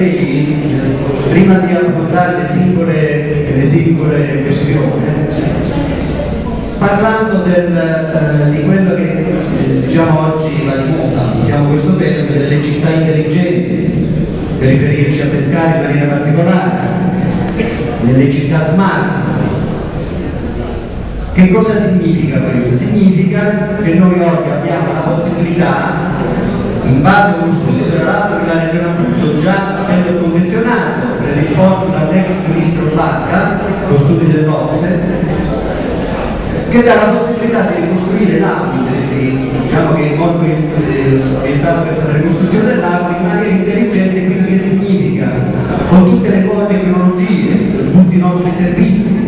colleghi, prima di affrontare le singole questioni, parlando di quello che diciamo oggi va di moda, diciamo questo termine delle città intelligenti, per riferirci a Pescara in maniera particolare, delle città smart. Che cosa significa questo? Significa che noi oggi abbiamo la possibilità, in base a uno studio tra l'altro che la Regione Abruzzo già aveva convenzionato, predisposto dall'ex ministro Bacca, lo studio dell'Ocse, che dà la possibilità di ricostruire l'Aquila, diciamo che è molto orientato verso la ricostruzione dell'Aquila in maniera intelligente, quindi che significa con tutte le nuove tecnologie, tutti i nostri servizi,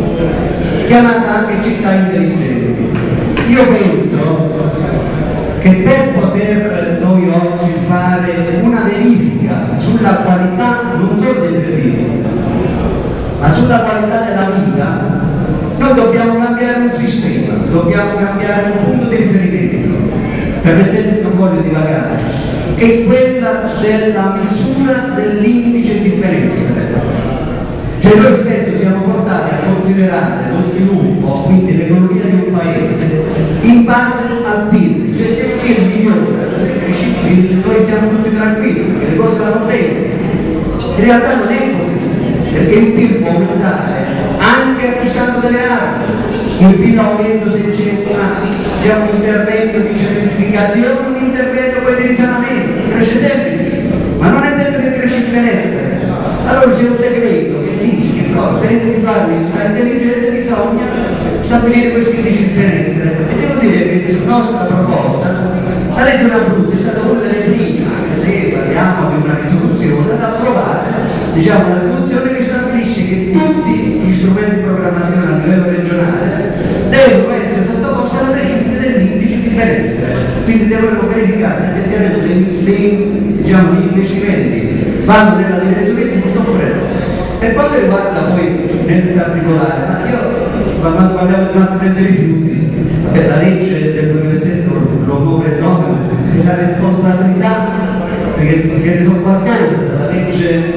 chiamata anche città intelligenti. Io penso che per poter noi oggi fare una verifica sulla qualità non solo dei servizi, ma sulla qualità della vita, noi dobbiamo cambiare un sistema, dobbiamo cambiare un punto di riferimento, permettetemi, non voglio divagare, che è quella della misura dell'indice di benessere. Cioè noi spesso siamo portati a considerare lo sviluppo, quindi l'economia di un paese, in base al PIL, cioè se il PIL migliora, se cresce il PIL, noi siamo tutti tranquilli, perché le cose vanno bene. In realtà non è così, perché il PIL può aumentare anche acquistando delle armi. Il PIL aumenta se c'è un intervento di cementificazione, un intervento poi di risanamento, cresce sempre il PIL, ma non è detto che cresce il benessere. Allora c'è un decreto che dice che proprio per individuare una città intelligente bisogna stabilire questi indici di benessere, e devo dire che sulla nostra proposta la Regione Abruzzo è stata una delle prime, anche se parliamo di una risoluzione, ad approvare, diciamo, una risoluzione che stabilisce che tutti gli strumenti di programmazione a livello regionale devono essere sottoposti alla verifica dell'indice di benessere, quindi devono verificare se effettivamente gli investimenti vanno nella direzione giusta oppure no. Per quanto riguarda poi nel particolare, ma io quando parliamo di smaltimento dei rifiuti, vabbè, la legge del 2007 lo muove il nome, la responsabilità, perché ne sono qualcosa, dalla legge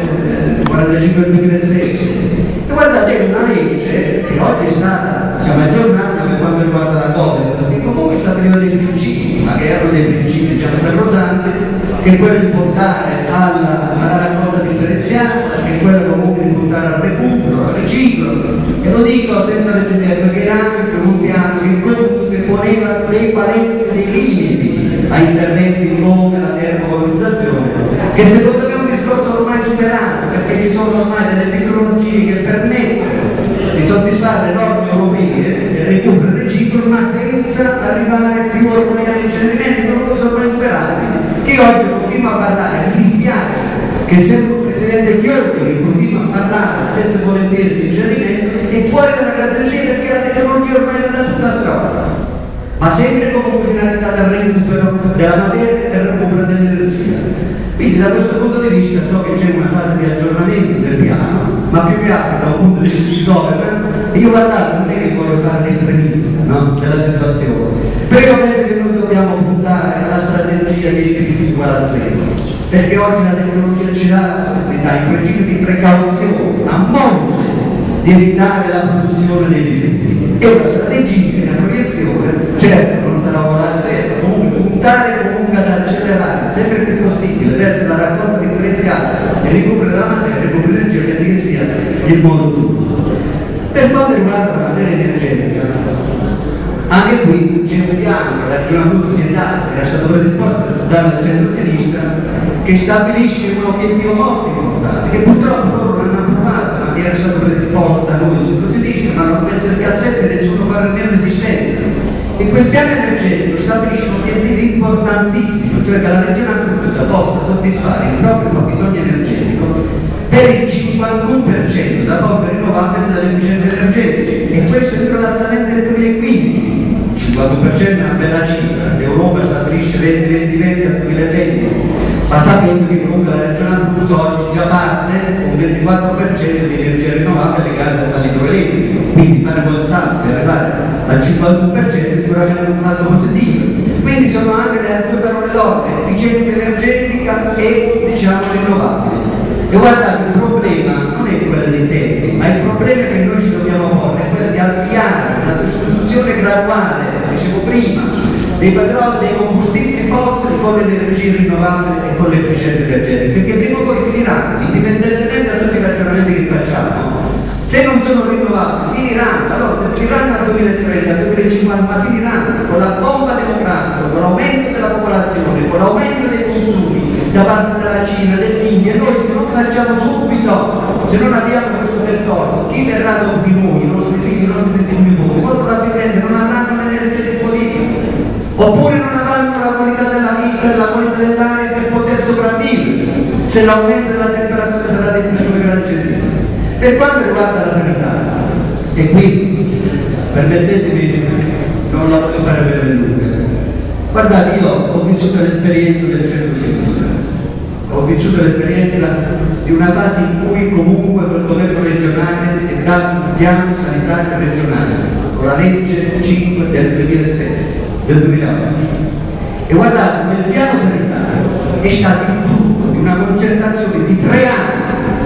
45 del 2006. E guardate, è una legge che oggi è stata, diciamo, aggiornata per quanto riguarda la Code, che comunque stabiliva dei principi, ma che erano dei principi, diciamo, sacrosanti, che è quello di puntare alla raccolta differenziata, che è quello comunque di puntare al recupero, al riciclo, e lo dico senza vedere, perché era anche un piano che comunque poneva dei paletti, dei limiti a interventi come la termovalorizzazione, che secondo me è un discorso ormai superato, perché ci sono ormai delle tecnologie che permettono di soddisfare le norme europee del recupero e riciclo, ma senza arrivare più ormai all'incenerimento, che è una cosa ormai superata. Quindi io oggi continuo a parlare, mi dispiace che sempre un presidente Chiodi che continua a parlare spesso e volentieri di incenerimento è fuori dalla grazia di Dio, perché la tecnologia ormai va da tutt'altra, ma sempre comunque finalizzata al recupero della materia e al recupero dell'energia. Quindi da questo punto di vista so che c'è una fase di aggiornamento del piano, ma più che altro da un punto di vista di governance, e io guardate, non è che voglio fare l'estremista, no, della situazione, però io penso che noi dobbiamo puntare alla strategia dei rifiuti 4.0, perché oggi la tecnologia ci dà la possibilità, in principio di precauzione, a monte, di evitare la produzione dei rifiuti. È una strategia, una proiezione, certo non sarà volare zero, comunque puntare comunque ad accelerare sempre più possibile verso la raccolta differenziata e il recupero della materia, il recupero energetica, che sia il modo giusto. Per quanto riguarda la materia energetica, anche qui c'è un piano che la Regione Abruzzo si è dato, che era stato predisposto dal centro-sinistra, che stabilisce un obiettivo molto importante, che purtroppo loro non hanno approvato, ma che era stato predisposto da noi del centro-sinistra, ma hanno messo il cassetto e nessuno fa nemmeno l'esistenza. E quel piano energetico stabilisce un obiettivo importantissimo, cioè che la Regione Abruzzo possa soddisfare il proprio fabbisogno energetico per il 51% da fonti rinnovabili dall'efficienza energetica, e questo entro la scadenza del 2015. 51% è una bella cifra, l'Europa stabilisce 20-20-20 al 2020, ma sappiamo che comunque la Regione Abruzzo oggi già parte con 24% di energia rinnovabile legata all'idroelettrico, quindi fare quel salto e arrivare al 51% è sicuramente un fatto positivo. Quindi sono anche le due parole d'ordine, efficienza energetica e, diciamo, rinnovabili. E guardate, il problema non è quello dei tempi, ma il problema che noi ci dobbiamo porre è quello di avviare una sostituzione graduale, come dicevo prima, dei combustibili fossili con le energie rinnovabili e con l'efficienza energetica, perché prima o poi finiranno, indipendentemente da tutti i ragionamenti che facciamo. Se non sono rinnovabili, finiranno. Allora, se finiranno al 2030, al 2050, ma finiranno con la bomba demografica, con l'aumento della popolazione, con l'aumento dei consumi da parte della Cina, dell'India. Noi se non facciamo subito, se non abbiamo questo percorso, chi verrà dopo di noi, i nostri figli, i nostri nipoti, molto probabilmente non avranno l'energia disponibile, oppure non avranno la qualità della vita, la qualità dell'aria per poter sopravvivere, se l'aumento della temperatura sarà di 2 gradi centigradi. Per quanto riguarda la sanità, e qui permettetemi, non la voglio fare per lunga, guardate, io ho vissuto l'esperienza del centro-sinistra, ho vissuto l'esperienza di una fase in cui comunque col governo regionale si è dato un piano sanitario regionale con la legge 5 del 2008. E guardate, quel piano sanitario è stato il frutto di una concertazione di 3 anni.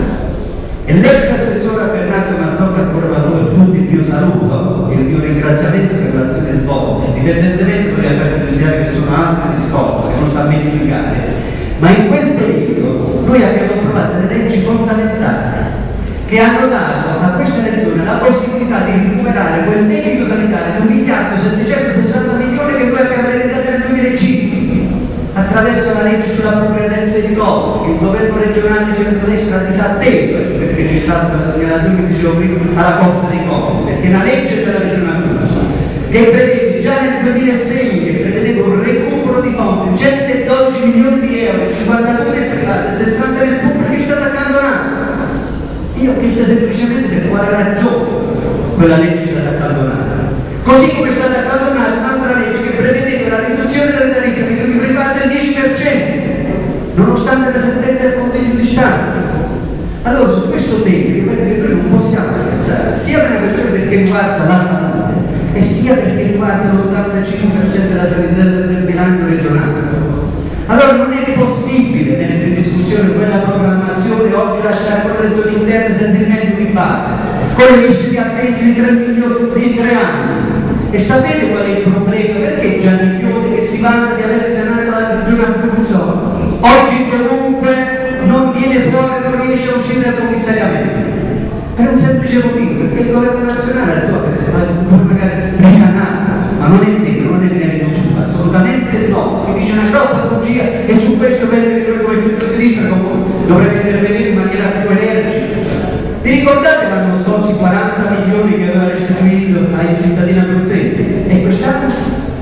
E l'ex assessore Bernardo Mazzocca, ancora per voi tutti il mio saluto e il mio ringraziamento per l'azione svolta, indipendentemente dalle affari giudiziari che sono altri di svolta, che non sta a me giudicare, ma in quel periodo noi abbiamo approvato delle leggi fondamentali che hanno dato a questa regione la possibilità di recuperare quel debito sanitario di 1.760 milioni che noi abbiamo ereditato nel 2005. Attraverso la legge sulla appropriatezza di Covid, che il governo regionale di centrodestra ha disatteso, perché c'è stata quella segnalazione che dicevo prima alla Corte dei Conti, perché la legge della regione Abruzzo, che prevede già nel 2006, che prevedeva un recupero di fondi di 112 milioni di euro, 52 nel privato e 60 nel pubblico, è stata accantonata. Io ho chiesto semplicemente per quale ragione quella legge è stata accantonata. Così come è stata accantonata un'altra legge che prevedeva la riduzione delle tariffe dei quelli privati del 10%, nonostante la sentenza del Consiglio di Stato. Allora su questo tema io vedo che noi non possiamo scherzare, sia per una questione perché riguarda la salute e sia perché riguarda l'85% della sanità del bilancio regionale. Allora non è possibile mettere in discussione quella programmazione oggi, lasciare quelle elezioni interne senza il metodo di base, con le liste di attesi di 3 milioni di 3 anni. E sapete qual è il problema? Perché Gianni Chiodi, che si vanta di aver risanato la regione Abruzzo, oggi comunque non viene fuori, non riesce a uscire dal commissariamento? Per un semplice motivo, perché il governo nazionale ha detto magari risanato, ma non è vero, non è merito suo, assolutamente no, che dice una grossa bugia e su questo vede che noi come centro-sinistra dovremmo intervenire in maniera più energica. Vi ricordate l'anno scorso i 40 milioni che aveva restituito ai cittadini abruzzesi? E quest'anno?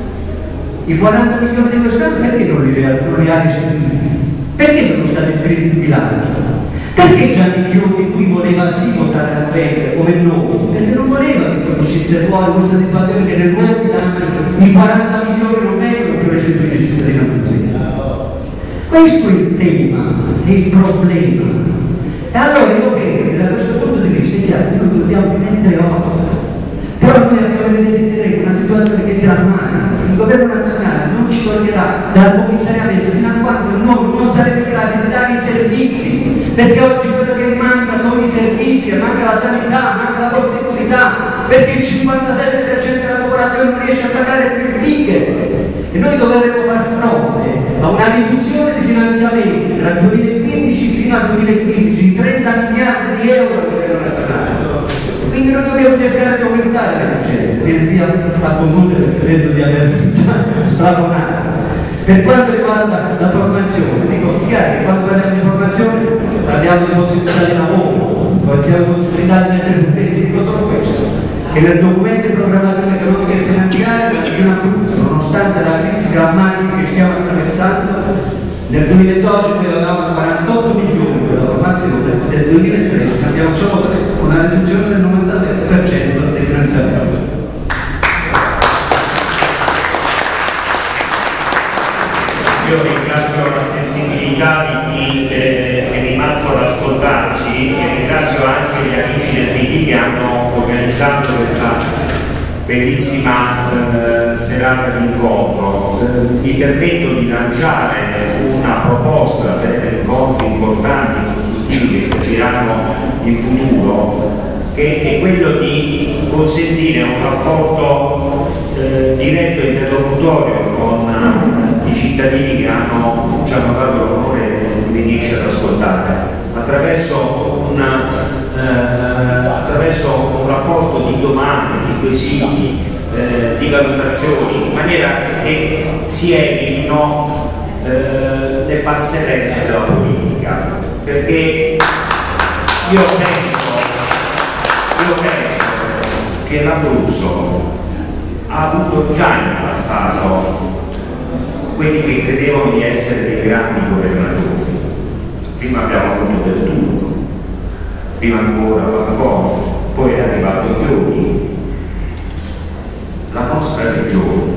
I 40 milioni di quest'anno perché non li ha restituiti? Perché sono stati iscritti in bilancio? Perché Gianni Chiodi qui voleva sì votare a novembre come noi? Perché non voleva che poi uscisse fuori questa situazione che nel nuovo bilancio i 40 milioni non vengono più restituiti ai cittadini abruzzesi. Questo è il tema, è il problema. E allora io vedo che da questo punto di vista è chiaro che noi dobbiamo mettere occhio, però noi abbiamo evidentemente una situazione che è drammatica. Il governo nazionale non ci toglierà dal commissariamento fino a quando noi non saremo in grado di dare i servizi, perché oggi quello che manca sono i servizi, manca la sanità, manca la possibilità, perché il 57% della popolazione non riesce a pagare più il ticket. E noi dovremo far fronte a una riduzione di finanziamenti tra il 2015 fino al 2015 di 30 miliardi di euro a livello nazionale. E quindi noi dobbiamo cercare di aumentare l'efficienza. Viene via a concludere perché vedo di aver già splafonato. Per quanto riguarda la formazione, dico chiaro che quando parliamo di formazione parliamo di possibilità di lavoro, parliamo di possibilità di mettere in piedi, dico solo questo. Che nel documento di programmazione economica e finanziaria la regione Abruzzo, nonostante la crisi drammatica che stiamo attraversando, nel 2012 noi avevamo 48 milioni per la formazione, nel 2013 ne abbiamo solo 3, con una riduzione del 97% dei finanziamenti. Io ringrazio la sensibilità di chi è rimasto ad ascoltarci e ringrazio anche gli amici del PD che hanno organizzato questa bellissima serata di incontro. Mi permetto di lanciare una proposta per incontri importanti, costruttivi che seguiranno in futuro, che è quello di consentire un rapporto diretto e interlocutorio con i cittadini che ci hanno dato l'onore di venirci ad ascoltare, attraverso un rapporto di domande, di quesiti, di valutazioni, in maniera che si evitino le passerelle della politica, perché io penso che l'Abruzzo ha avuto già in passato quelli che credevano di essere dei grandi governatori. Prima abbiamo avuto Del Turco, prima ancora Falcone, poi è arrivato Chiodi. La nostra regione,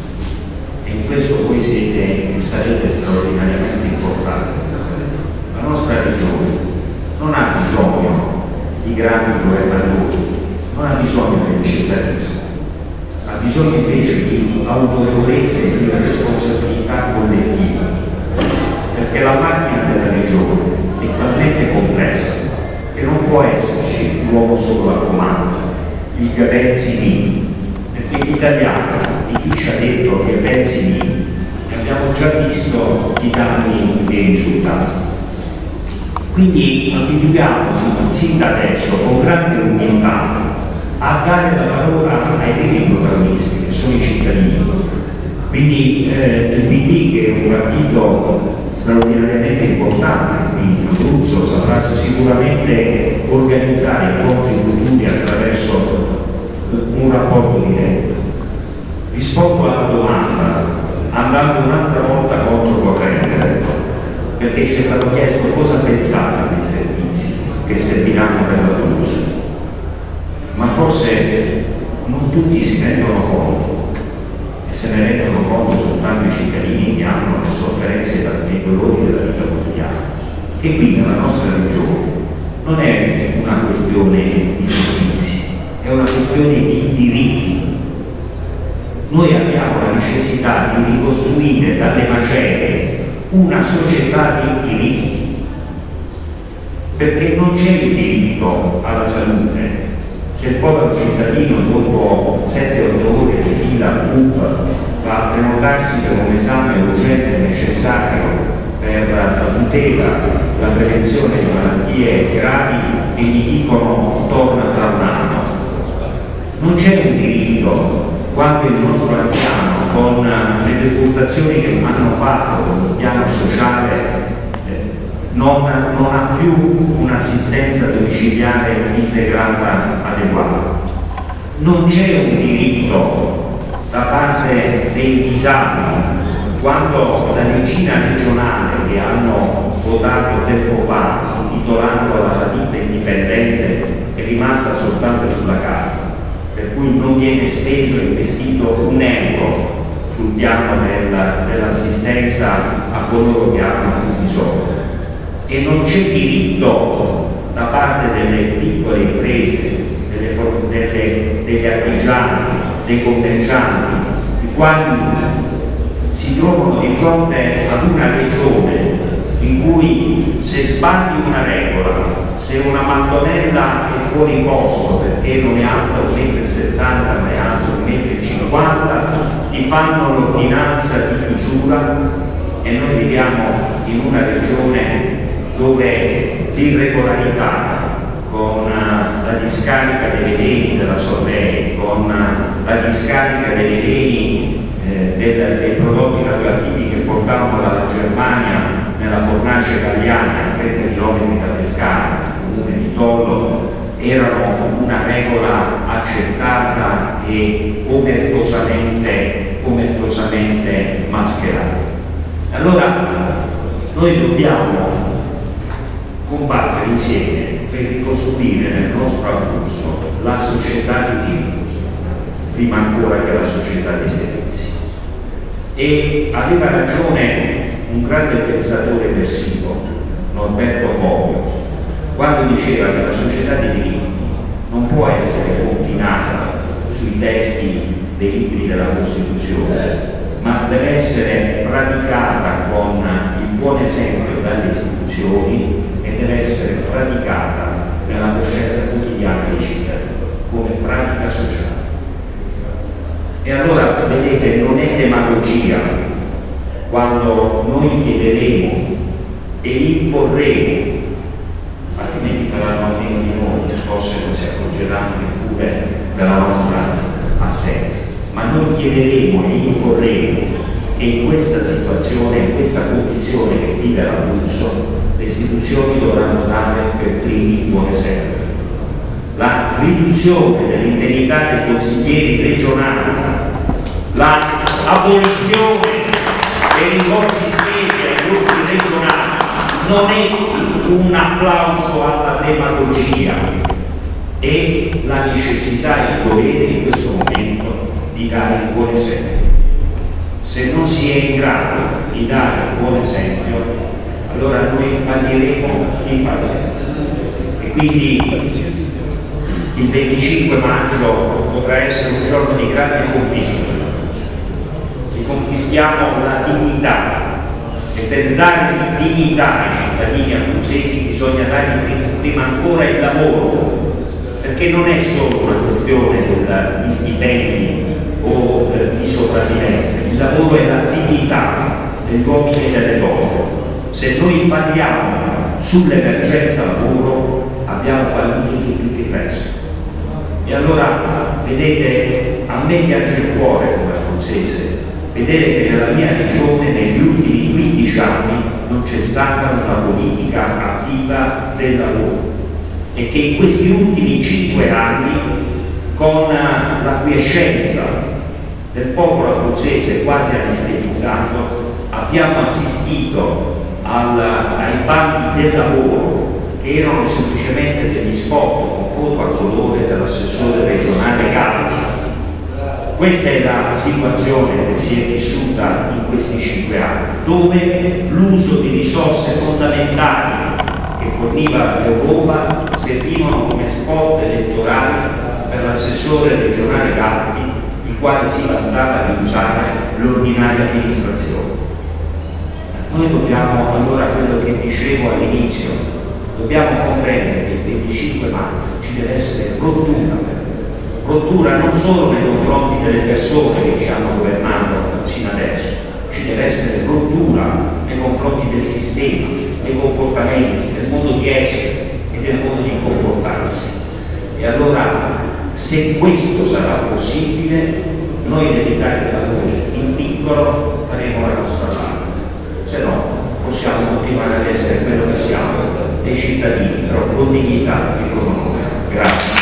e in questo voi siete e sarete straordinariamente importanti, la nostra regione non ha bisogno di grandi governatori, non ha bisogno del cesarismo, ha bisogno invece di autorevolezza e di responsabilità collettiva, perché la macchina della regione è talmente complessa che non può esserci l'uomo solo al comando, il Gabenzini, perché gli italiani, di chi ci ha detto che Gabenzini, abbiamo già visto i danni e i risultati. Quindi abituiamoci sin da adesso con grande umiltà a dare la parola ai veri protagonisti, che sono i cittadini. Quindi il PD, che è un partito straordinariamente importante qui in Abruzzo, saprà sicuramente organizzare incontri futuri attraverso un rapporto diretto. Rispondo alla domanda andando un'altra volta controcorrente, perché ci è stato chiesto cosa pensate dei servizi che serviranno per l'Abruzzo, ma forse non tutti si rendono conto, e se ne rendono conto soltanto i cittadini che hanno le sofferenze e i dolori della vita quotidiana, che qui nella nostra regione non è una questione di servizi, è una questione di diritti. Noi abbiamo la necessità di ricostruire dalle macerie una società di diritti, perché non c'è il diritto alla salute se il povero cittadino dopo 7-8 ore di fila va a prenotarsi per un esame urgente e necessario per la tutela, la prevenzione di malattie gravi e gli dicono torna fra un anno. Non c'è un diritto quando il nostro anziano, con le decurtazioni che hanno fatto con il piano sociale, non ha più un'assistenza domiciliare integrata adeguata. Non c'è un diritto da parte dei disabili quando la regina regionale che hanno votato tempo fa, titolandola la ditta indipendente, è rimasta soltanto sulla carta, per cui non viene speso e investito un euro sul piano dell'assistenza a coloro che hanno più bisogno. E non c'è diritto da parte delle piccole imprese, degli artigiani, dei commercianti, i quali si trovano di fronte ad una regione in cui se sbagli una regola, se una mattonella è fuori posto perché non è alta 1,70 m ma è alta 1,50 m, ti fanno l'ordinanza di chiusura. E noi viviamo in una regione dove l'irregolarità, con la discarica dei veleni della Solvay, con la discarica dei veleni dei prodotti radioattivi che portavano dalla Germania nella fornace Galliana a 30 km da Pescara, nel comune di Tollo, erano una regola accettata e omertosamente mascherata. Allora noi dobbiamo combattere insieme per ricostruire nel nostro Abruzzo la società di diritti, prima ancora che la società dei servizi. E aveva ragione un grande pensatore persico, Norberto Bobbio, quando diceva che la società dei diritti non può essere confinata sui testi dei libri della Costituzione, ma deve essere praticata con il buon esempio dalle istituzioni e deve essere praticata vedete, non è demagogia quando noi chiederemo e imporremo, altrimenti faranno a meno di noi, forse non si accorgeranno neppure della nostra assenza, ma noi chiederemo e imporremo che in questa situazione, in questa condizione che vive l'Abruzzo, le istituzioni dovranno dare per primi un buon esempio. La riduzione dell'indennità dei consiglieri regionali, la abolizione dei rimborsi spesi ai gruppi regionali non è un applauso alla demagogia, è la necessità e il dovere in questo momento di dare un buon esempio. Se non si è in grado di dare un buon esempio, allora noi falliremo in partenza. E quindi il 25 maggio dovrà essere un giorno di grande conquista. Riconquistiamo la dignità, e per dare dignità ai cittadini abruzzesi bisogna dargli prima ancora il lavoro, perché non è solo una questione di stipendi o di sopravvivenza, il lavoro è la dignità degli uomini e delle donne. Se noi falliamo sull'emergenza lavoro, abbiamo fallito su tutto il resto. E allora, vedete, a me piace il cuore come abruzzese vedere che nella mia regione negli ultimi 15 anni non c'è stata una politica attiva del lavoro e che in questi ultimi 5 anni, con la quiescenza del popolo abruzzese quasi anestetizzato, abbiamo assistito ai bandi del lavoro che erano semplicemente degli spot con foto a colore dell'assessore regionale Galli. Questa è la situazione che si è vissuta in questi 5 anni, dove l'uso di risorse fondamentali che forniva l'Europa servivano come spot elettorali per l'assessore regionale Galli, i quali si vantava di usare l'ordinaria amministrazione. Noi dobbiamo, allora, quello che dicevo all'inizio, dobbiamo comprendere che il 25 maggio ci deve essere rottura non solo nei confronti delle persone che ci hanno governato sino adesso, ci deve essere rottura nei confronti del sistema, dei comportamenti, del modo di essere e del modo di comportarsi. E allora, se questo sarà possibile, noi dell'Italia dei Valori in piccolo faremo la nostra parte, se no possiamo continuare ad essere quello che siamo, dei cittadini, però con dignità e con onore. Grazie.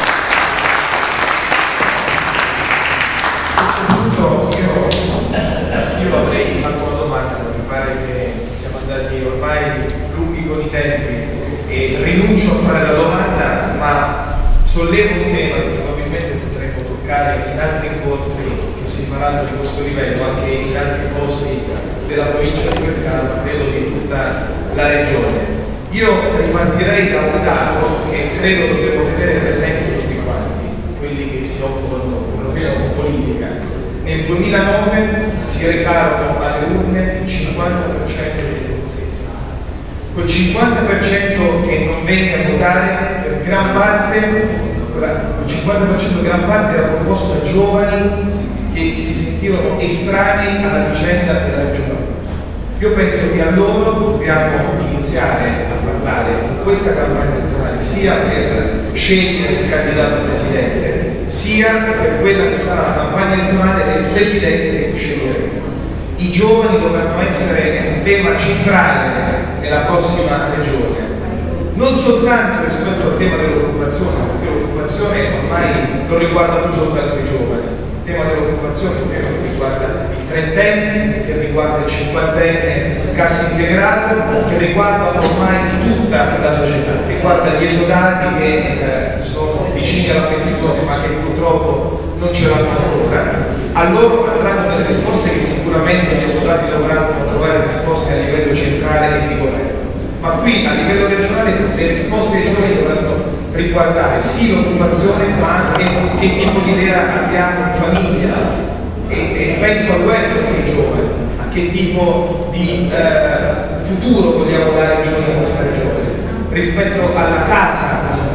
Io avrei fatto una domanda, mi pare che siamo andati ormai lunghi con i tempi e rinuncio a fare la domanda, ma sollevo un tema che probabilmente potremmo toccare in altri incontri che si faranno di questo livello, anche in altri posti della provincia di Pescara, ma credo di tutta la regione. Io ripartirei da un dato che credo dobbiamo tenere presente tutti quanti, quelli che si occupano perlomeno con politica. Nel 2009 si recarono alle urne il 50% degli abruzzesi. Quel 50% che non venne a votare, per gran parte, il 50% gran parte era composto da giovani che si sentirono estranei alla vicenda della regione Abruzzo. Io penso che a loro dobbiamo iniziare a parlare in questa campagna elettorale, sia per scegliere il candidato presidente, sia per quella che sarà la campagna elettorale del presidente che sceglieremo. I giovani dovranno essere un tema centrale nella prossima regione, non soltanto rispetto al tema dell'occupazione, perché l'occupazione ormai non riguarda più soltanto i giovani. Il tema dell'occupazione è un tema che riguarda il trentenne, che riguarda il cinquantenne cassa integrato, che riguarda ormai tutta la società, riguarda gli esodati che sono vicini alla pensione ma che purtroppo non ce l'hanno ancora. A loro andranno delle risposte che sicuramente gli esodati dovranno trovare risposte a livello centrale e di governo. Ma qui a livello regionale le risposte ai giovani dovranno riguardare sì l'occupazione, ma anche che tipo di idea abbiamo di famiglia e penso al welfare dei giovani, a che tipo di futuro vogliamo dare ai giovani in questa regione rispetto alla casa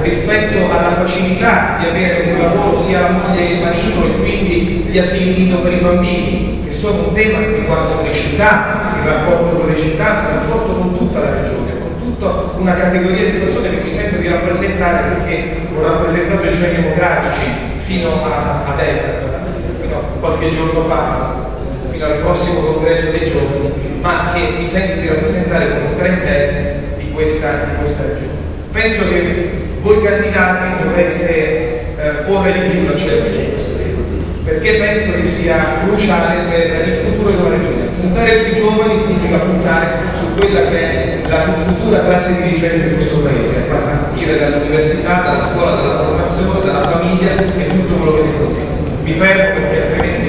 rispetto alla facilità di avere un lavoro sia la moglie che il marito, e quindi gli asili nido per i bambini, che sono un tema che riguarda le città, il rapporto con le città, il rapporto con tutta la regione, con tutta una categoria di persone che mi sento di rappresentare, perché ho rappresentato i giovani democratici fino a fino a qualche giorno fa, fino al prossimo congresso dei giovani, ma che mi sento di rappresentare come trentenne di questa regione. Penso che voi candidati dovreste porre di più l'accento, perché penso che sia cruciale per il futuro della regione. Puntare sui giovani significa puntare su quella che è la futura classe dirigente di questo paese, a partire dall'università, dalla scuola, dalla formazione, dalla famiglia e tutto quello che ne consegue. Mi fermo perché altrimenti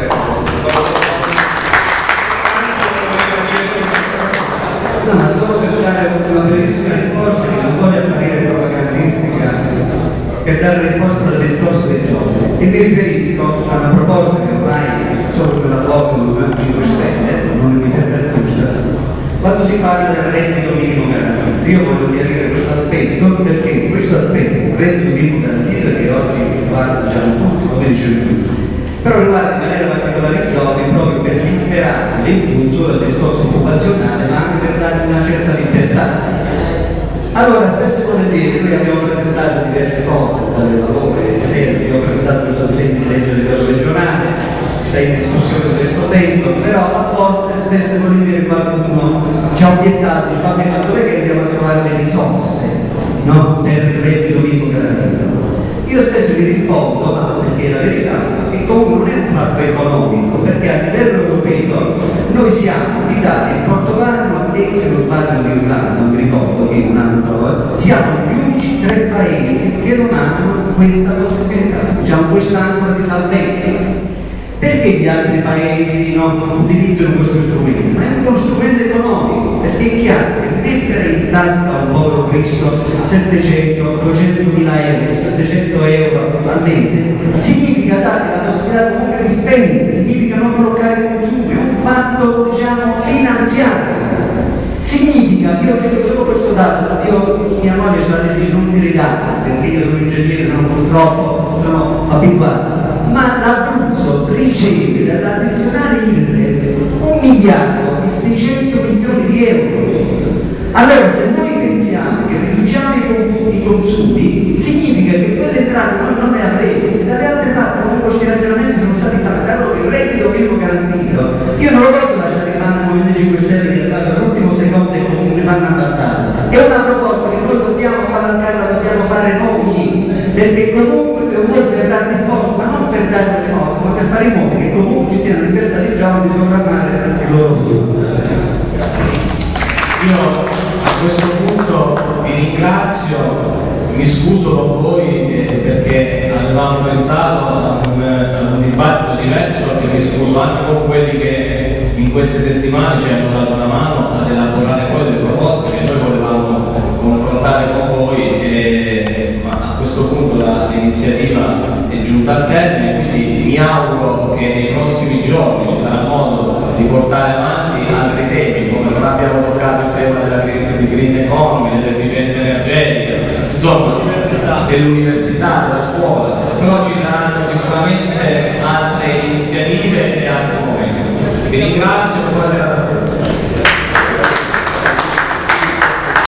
no, ma solo per dare una brevissima risposta che non vuole apparire propagandistica, per dare risposta al discorso dei giovani. E mi riferisco a una proposta che ormai solo per la blocco del 5 Stelle, non mi sembra giusta, quando si parla del reddito minimo garantito. Io voglio chiarire questo aspetto, perché questo aspetto, il reddito minimo garantito, che oggi riguarda già tutti, come dicevi tu, però riguarda in maniera particolare i giovani proprio per liberare l'impulso del discorso occupazionale, ma anche per dargli una certa libertà. Allora, spesso e volentieri noi abbiamo presentato diverse cose, dalle valore serie, abbiamo presentato questo disegno di legge a livello regionale, sta in discussione da questo tempo, però a volte spesso e volentieri qualcuno ci ha obiettato, dice vabbè, ma dov'è che andiamo a trovare le risorse, no? Per il reddito minimo garantito? Io spesso vi rispondo, ma perché la verità è che comunque non è un fatto economico, perché a livello europeo noi siamo l'Italia, il Portogallo e, se non sbaglio, l'Irlanda, non mi ricordo che un altro, siamo gli unici 3 paesi che non hanno questa possibilità, diciamo quest'ancora di salvezza. Perché gli altri paesi non utilizzano questo strumento? Ma è anche uno strumento economico, perché è chiaro che mettere in tasca a un povero Cristo 700, 200.000 euro, 700 euro al mese significa dare la possibilità comunque di spendere, significa non bloccare i consumi, è un fatto, diciamo, finanziario. Significa, io vedo solo questo dato, mia moglie sta dicendo non dire dati, perché io sono ingegnere, purtroppo sono abituato, ma l'Abruzzo riceve dall'addizionale IRPEF 1.600 milioni di euro. Allora, se noi pensiamo che riduciamo i consumi, significa che quelle entrate noi non le avremo, e dalle altre parti comunque questi ragionamenti sono stati fatti. Allora, il reddito minimo garantito, io non lo posso lasciare in mano al Movimento 5 Stelle che all'ultimo secondo e comunque vanno a guardare. È una proposta che noi dobbiamo cavalcarla, dobbiamo fare noi, perché comunque è un modo per dare risposta, ma non per dare le cose, ma per fare in modo che comunque ci sia la libertà dei giovani di programmare il loro futuro. Io a questo punto vi ringrazio, mi scuso con voi perché avevamo pensato a un dibattito diverso, e mi scuso anche con quelli che in queste settimane ci hanno dato una mano ad elaborare poi delle proposte che noi volevamo confrontare con voi, ma a questo punto l'iniziativa è giunta al termine, quindi mi auguro che nei prossimi giorni ci sarà modo di portare avanti altri temi, come non abbiamo toccato il tema della green economy, dell'efficienza energetica, insomma dell'università, della scuola, però ci saranno sicuramente altre iniziative e altri momenti. Vi ringrazio, buona serata a tutti.